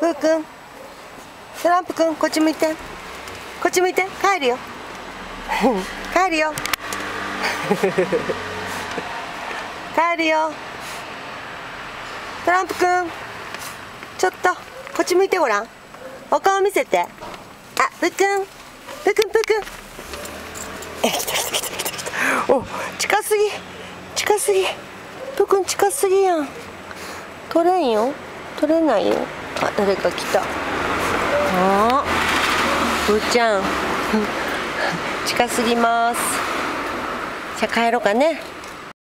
プーくん、トランプくん、こっち向いて。こっち向いて、帰るよ。帰るよ。帰るよ。トランプくん、ちょっとこっち向いてごらん。お顔見せて。あ、プーくん、プーくん、プーくん。来た来た来た来た来た。お、近すぎ、近すぎ。プーくん近すぎやん。取れんよ、取れないよ。あ、誰か来た。あ、プーちゃん近すぎます。じゃあ帰ろうかね。